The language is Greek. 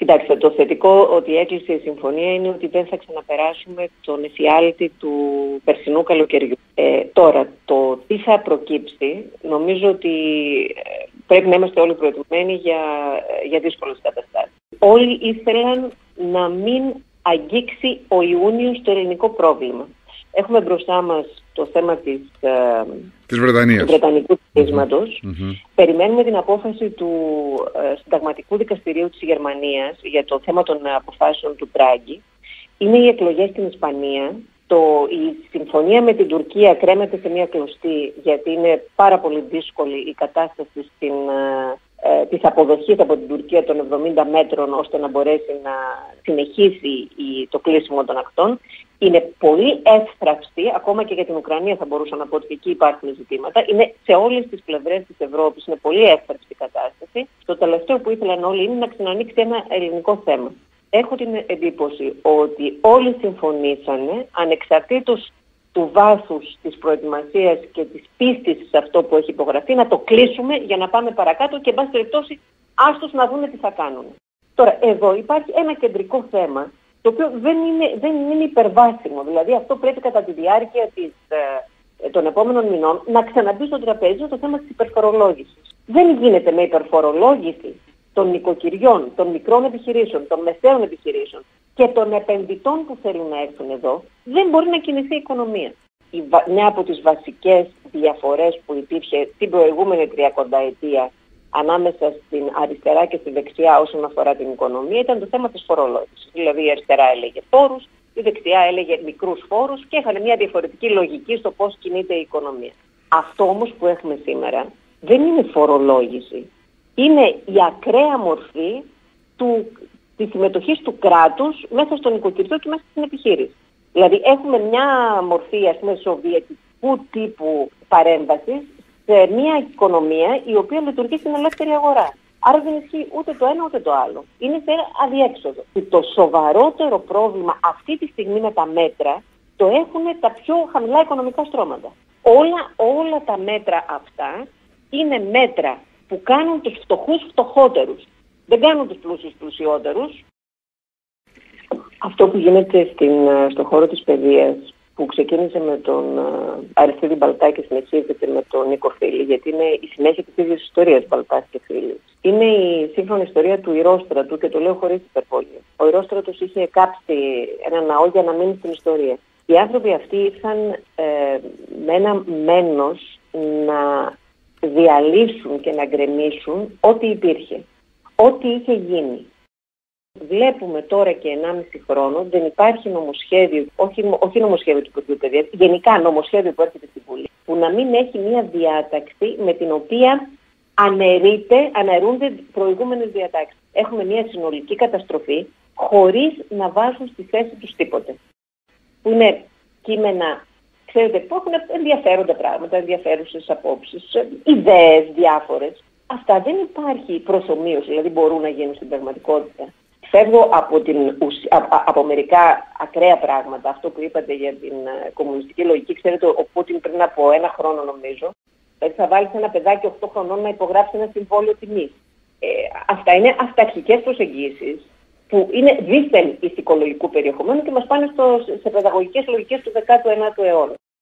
Κοιτάξτε, το θετικό ότι έκλεισε η συμφωνία είναι ότι δεν θα ξαναπεράσουμε τον εφιάλτη του περσινού καλοκαιριού. Τώρα, το τι θα προκύψει, νομίζω ότι πρέπει να είμαστε όλοι προετοιμμένοι για δύσκολες καταστάσεις. Όλοι ήθελαν να μην αγγίξει ο Ιούνιος το ελληνικό πρόβλημα. Έχουμε μπροστά μας το θέμα της Βρετανίας, του Βρετανικού ψηφίσματος. Περιμένουμε την απόφαση του Συνταγματικού Δικαστηρίου της Γερμανίας για το θέμα των αποφάσεων του Ντράγκη. Είναι οι εκλογές στην Ισπανία. Η συμφωνία με την Τουρκία κρέμεται σε μια κλωστή, γιατί είναι πάρα πολύ δύσκολη η κατάσταση της αποδοχής από την Τουρκία των 70 μέτρων, ώστε να μπορέσει να συνεχίσει το κλείσιμο των ακτών. Είναι πολύ εύθραυστη, ακόμα και για την Ουκρανία θα μπορούσα να πω ότι εκεί υπάρχουν ζητήματα. Είναι σε όλες τις πλευρές της Ευρώπης, είναι πολύ εύθραυστη η κατάσταση. Το τελευταίο που ήθελαν όλοι είναι να ξανανοίξει ένα ελληνικό θέμα. Έχω την εντύπωση ότι όλοι συμφωνήσανε, ανεξαρτήτως του βάθους της προετοιμασίας και της πίστης σε αυτό που έχει υπογραφεί, να το κλείσουμε για να πάμε παρακάτω και εν πάση περιπτώσει άστος να δούμε τι θα κάνουν. Τώρα εδώ υπάρχει ένα κεντρικό θέμα, το οποίο δεν είναι υπερβάσιμο. Δηλαδή αυτό πρέπει κατά τη διάρκεια των επόμενων μηνών να ξαναμπεί στο τραπέζι το θέμα της υπερφορολόγησης. Δεν γίνεται με υπερφορολόγηση των νοικοκυριών, των μικρών επιχειρήσεων, των μεσαίων επιχειρήσεων και των επενδυτών που θέλουν να έρθουν εδώ, δεν μπορεί να κινηθεί η οικονομία. Μια από τις βασικές διαφορές που υπήρχε την προηγούμενη 30 ετία ανάμεσα στην αριστερά και στη δεξιά όσον αφορά την οικονομία ήταν το θέμα της φορολόγησης. Δηλαδή η αριστερά έλεγε φόρους, η δεξιά έλεγε μικρούς φόρους και είχαν μια διαφορετική λογική στο πώς κινείται η οικονομία. Αυτό όμως που έχουμε σήμερα δεν είναι φορολόγηση. Είναι η ακραία μορφή της συμμετοχής του κράτους μέσα στον νοικοκυριό και μέσα στην επιχείρηση. Δηλαδή έχουμε μια μορφή, ας πούμε, σοβιετικού τύπου παρέμβασης σε μια οικονομία η οποία λειτουργεί στην ελεύθερη αγορά. Άρα δεν ισχύει ούτε το ένα ούτε το άλλο. Είναι σε αδιέξοδο. Το σοβαρότερο πρόβλημα αυτή τη στιγμή με τα μέτρα το έχουν τα πιο χαμηλά οικονομικά στρώματα. Όλα τα μέτρα αυτά είναι μέτρα που κάνουν τους φτωχούς φτωχότερους. Δεν κάνουν τους πλούσιους πλουσιότερους. Αυτό που γίνεται στον χώρο της παιδείας, που ξεκίνησε με τον Αριστίδη Μπαλτά και συνεχίζεται με τον Νίκο Φίλη, γιατί είναι η συνέχεια της ίδιας ιστορίας Μπαλτάς και Φίλη. Είναι η σύγχρονη ιστορία του Ηρόστρατου και το λέω χωρίς υπερβολή. Ο Ηρόστρατος είχε κάψει ένα ναό για να μείνει στην ιστορία. Οι άνθρωποι αυτοί ήρθαν με ένα μένος να διαλύσουν και να γκρεμίσουν ό,τι υπήρχε, ό,τι είχε γίνει. Βλέπουμε τώρα και 1,5 χρόνο δεν υπάρχει νομοσχέδιο, όχι νομοσχέδιο του Υπουργείου Παιδείας, γενικά νομοσχέδιο που έρχεται στην Βουλή, που να μην έχει μια διάταξη με την οποία αναιρούνται προηγούμενες διατάξεις. Έχουμε μια συνολική καταστροφή χωρίς να βάζουν στη θέση τους τίποτε. Που είναι κείμενα, ξέρετε, που έχουν ενδιαφέροντα πράγματα, ενδιαφέρουσες απόψεις, ιδέες διάφορες. Αυτά δεν υπάρχει προσομοίωση, δηλαδή μπορούν να γίνουν στην πραγματικότητα. Φεύγω από μερικά ακραία πράγματα, αυτό που είπατε για την κομμουνιστική λογική. Ξέρετε, ο Πούτιν πριν από 1 χρόνο νομίζω, δηλαδή θα βάλει ένα παιδάκι 8 χρονών να υπογράψει ένα συμβόλαιο τιμής. Αυτά είναι αυταρχικές προσεγγίσεις που είναι δίθεν ηθικολογικού περιεχομένου και μας πάνε σε παιδαγωγικές λογικές του 19ου αιώνα.